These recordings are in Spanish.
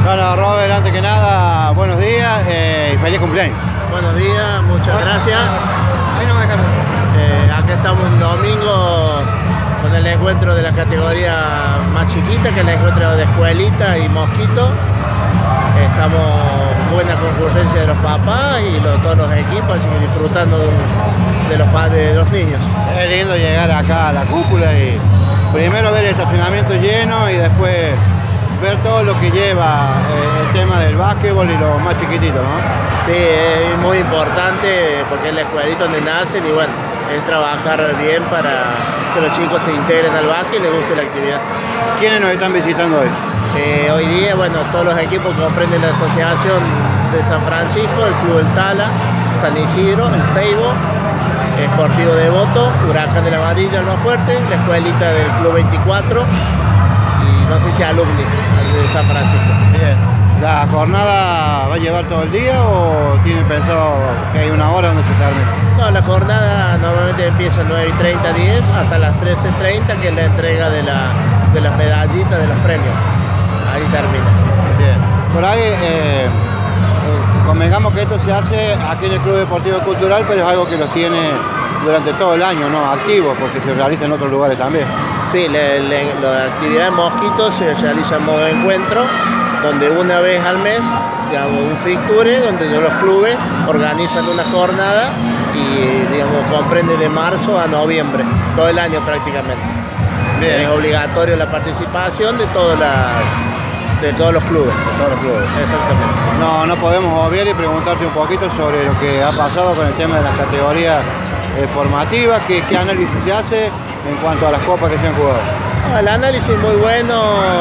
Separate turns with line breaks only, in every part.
Bueno, Robert, antes que nada, buenos días y feliz cumpleaños.
Buenos días, muchas gracias.
Ahí no me dejaron.
Acá estamos un domingo con el encuentro de la categoría más chiquita, que es el encuentro de escuelita y mosquito. Estamos buena concurrencia de los papás y todos los equipos, así que disfrutando de los niños.
Es lindo llegar acá a la cúpula y primero ver el estacionamiento lleno y después ver todo lo que lleva el tema del básquetbol y los más chiquititos, ¿no?
Sí, es muy importante porque es la escuelita donde nacen y bueno, es trabajar bien para que los chicos se integren al básquet y les guste la actividad.
¿Quiénes nos están visitando hoy?
Hoy día, bueno, todos los equipos comprenden la Asociación de San Francisco, el Club El Tala, San Isidro, el Ceibo, Sportivo Devoto, Huracán de la Varilla, el más fuerte, la escuelita del Club 24 y no sé si alumni de San Francisco.
Bien. ¿La jornada va a llevar todo el día o tienen pensado que hay una hora donde se termina?
No, la jornada normalmente empieza a 9:30, 10 hasta las 13:30, que es la entrega de las medallitas, de los premios. Ahí termina.
Bien. Por ahí, convengamos que esto se hace aquí en el Club Deportivo Cultural, pero es algo que los tiene durante todo el año, ¿no? Activos, porque se realiza en otros lugares también.
Sí, la actividad de mosquitos se realiza en modo encuentro, donde una vez al mes, digamos, un fixture, donde los clubes organizan una jornada y, digamos, comprende de marzo a noviembre, todo el año prácticamente. Bien. Es obligatorio la participación de todos los clubes. Exactamente.
No podemos obviar y preguntarte un poquito sobre lo que ha pasado con el tema de las categorías formativas, qué análisis se hace en cuanto a las copas que se han jugado.
El análisis muy bueno.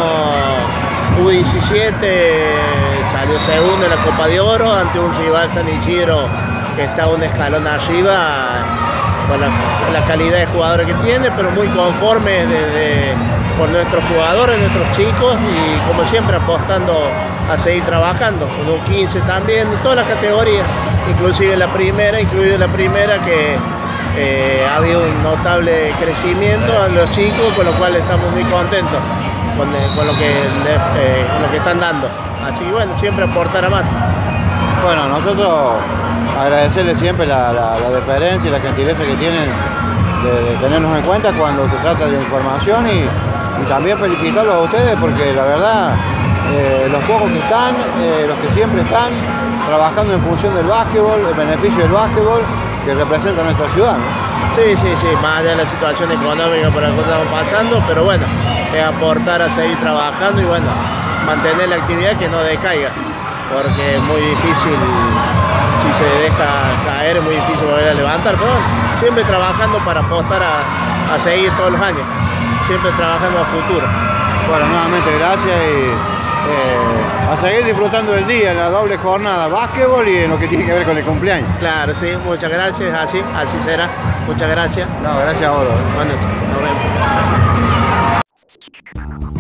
U17 salió segundo en la Copa de Oro ante un rival San Isidro que está un escalón arriba con la calidad de jugadores que tiene, pero muy conforme por nuestros jugadores, nuestros chicos y como siempre apostando a seguir trabajando, con un 15 también, de todas las categorías, inclusive la primera que ha habido un notable crecimiento a los chicos, con lo cual estamos muy contentos con lo que están dando. Así que bueno, siempre aportar a más.
Bueno, nosotros agradecerles siempre la deferencia y la gentileza que tienen de tenernos en cuenta cuando se trata de información y también felicitarlos a ustedes porque la verdad, los pocos que están, los que siempre están trabajando en función del básquetbol, el beneficio del básquetbol que representa nuestra ciudad, ¿no?
Sí, más allá de la situación económica por la que estamos pasando, pero bueno, es aportar a seguir trabajando y bueno, mantener la actividad que no decaiga, porque es muy difícil, si se deja caer, es muy difícil volver a levantar, pero bueno, siempre trabajando para apostar a seguir todos los años, siempre trabajando a futuro.
Bueno, nuevamente gracias y a seguir disfrutando del día, en la doble jornada, básquetbol y en lo que tiene que ver con el cumpleaños.
Claro, sí, muchas gracias, así será. Muchas gracias.
No, gracias a vos.
Bueno, nos vemos.